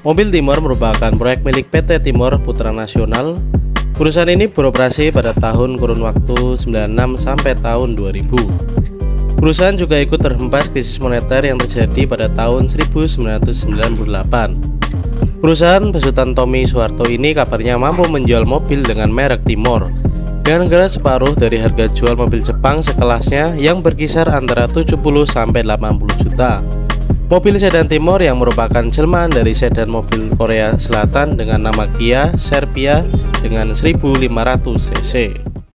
Mobil Timor merupakan proyek milik PT Timor Putra Nasional. Perusahaan ini beroperasi pada tahun kurun waktu 96 sampai tahun 2000. Perusahaan juga ikut terhempas krisis moneter yang terjadi pada tahun 1998. Perusahaan besutan Tommy Soeharto ini kabarnya mampu menjual mobil dengan merek Timor dengan harga separuh dari harga jual mobil Jepang sekelasnya yang berkisar antara 70 sampai 80 juta. Mobil sedan Timor yang merupakan jelmaan dari sedan mobil Korea Selatan dengan nama Kia Serpia dengan 1500 cc.